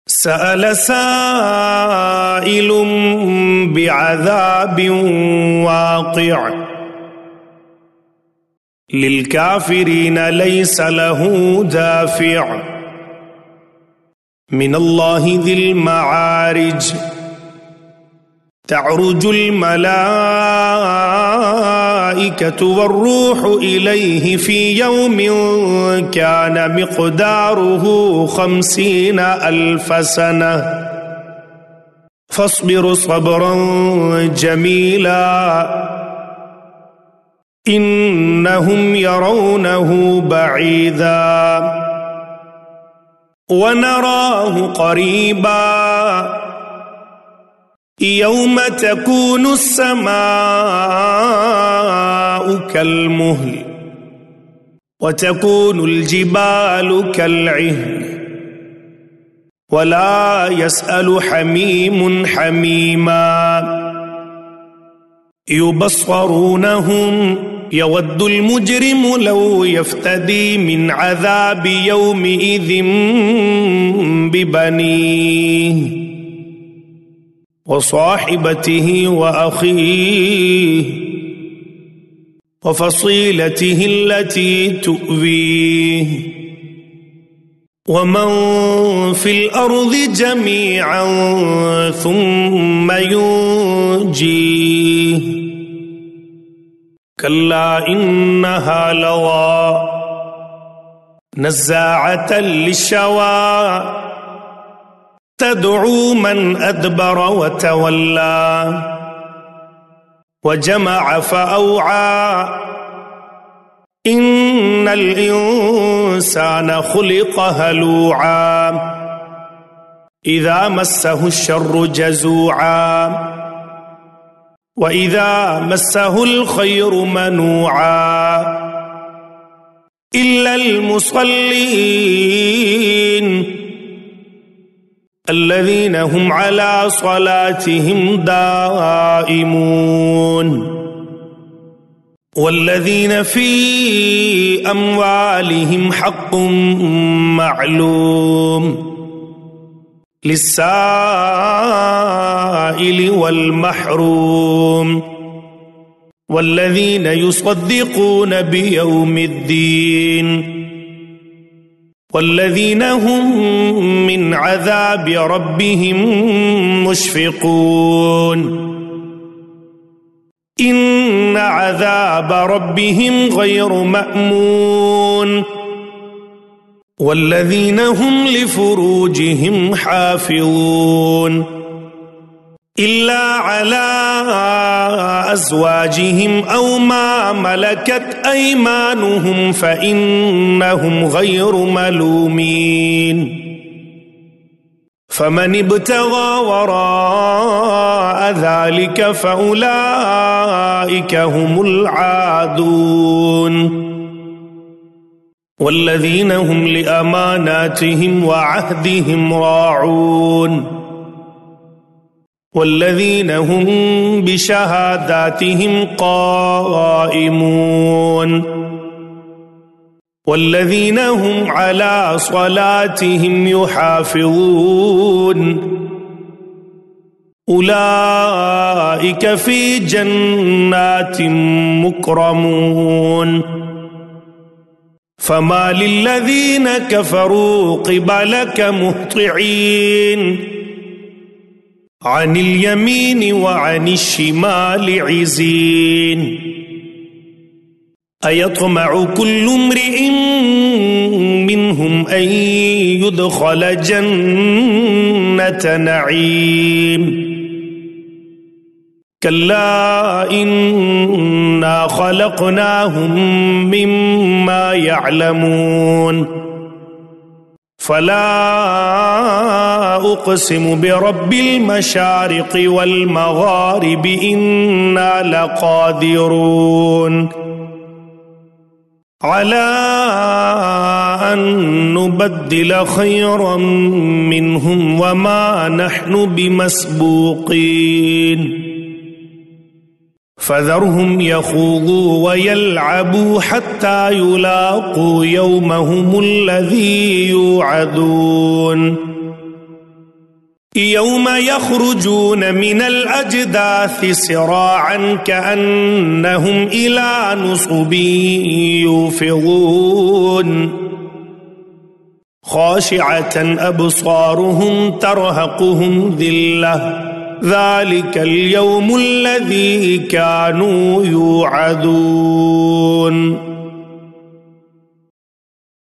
सअल साइलुम बिअज़ाबिन वाक़िअ लिलकाफ़िरीन लैसा लहू दाफ़िअ मिनल्लाहि ज़िल मआरिज तअरुजुल मलाइकतु वर्रूहु इलैहि फ़ी यौमिन कान मिक़दारुहु 50 अल्फ़ सनह फ़स्बिर सब्रन जमीला इन्नहुम यरौनहु बईदा वनराहु क़रीबा यौम तकूनु अस्समाउ कल्मुह्ल व तकूनुल जिबालु कल्इह्न वला यसअलु हमीमुन हमीमा युबस्सरूनहुम यवद्दुल मुजरिमु लौ यफ्तदी मिन अज़ाबि यौमिइज़िन बिबनीह व साहिबतिही व अखीह व फसीलतिही अल्लती तुअवीह व मन फिल अर्ज़ि जमीअन सुम्मा युंजीह कल्ला इन्नहा लज़ा नज़्ज़ाअतन लिश्शवा तदउ मन अदबर व तवल्ला व जमअ फ़अौआ इन्नल इंसान खुलिक़ हलूआ इज़ा मस्सहु शर्रु जज़ूआ व इज़ा मस्सहुल खैरु मनूआ इल्लल मुसल्लीन अल्लज़ीना हुम अला स्वलातिहिम दाइमून वल्लज़ीना फ़ी अम्वालिहिम हक़्क़ुम मअलूम लिस्साइलि वल महरूम वल्लज़ीना युसद्दिक़ून बियौमिद्दीन वल्लज़ीना हुम मिन अज़ाबि रब्बिहिम मुश्फ़िक़ून इन्न अज़ाब रब्बिहिम गैरु मअमून वल्लज़ीना हुम लिफ़ुरूजिहिम हाफ़िज़ून इल्ला अला अज़वाजिहिम औ मा मलकत ऐमानुहुम फ़इन्नहुम गैरु मलूमीन फ़मन इब्तग़ा वराअ ज़ालिक फ़उलाइक हुमुल आदून वल्लज़ीना हुम लिअमानातिहिम व अहदिहिम राऊन वल्लज़ीना हुम बिशहादातिहिम क़ाइमून वल्लज़ीना हुम अला स्वलातिहिम युहाफ़िज़ून उलाइक फ़ी जन्नातिन मुकरमून फमा लिल्लज़ीना कफ़रू क़िबलक मुहतिईन अनिल यमीन व अनिश शिमाल इज़ीन अयत्मउ कुल्लु इम्रिइन मिनहुम अन युदख़ल जन्नत नईम कल्ला इन्ना ख़लक़नाहुम मिम्मा यअलमून फला उक़सिमु बिरब्बिल मशारिक़ि वल मग़ारिबि इन्ना लक़ादिरून अला अन नुबद्दिल खैरम मिनहुम वमा नहनु बिमस्बूक़ीन फ़ज़रहुम यख़ूज़ू व यलअबू हत्ता युलाक़ू यौमहुमुल्लज़ी युअदून यौम यख़रुजून मिनल अजदाथि सिराअन कअन्नहुम इला नुसुबिन यूफ़िज़ून ख़ाशिअतन अबसारुहुम तरहक़ुहुम ज़िल्लह ज़ालिकल यौमुल्लज़ी कानू युअदून।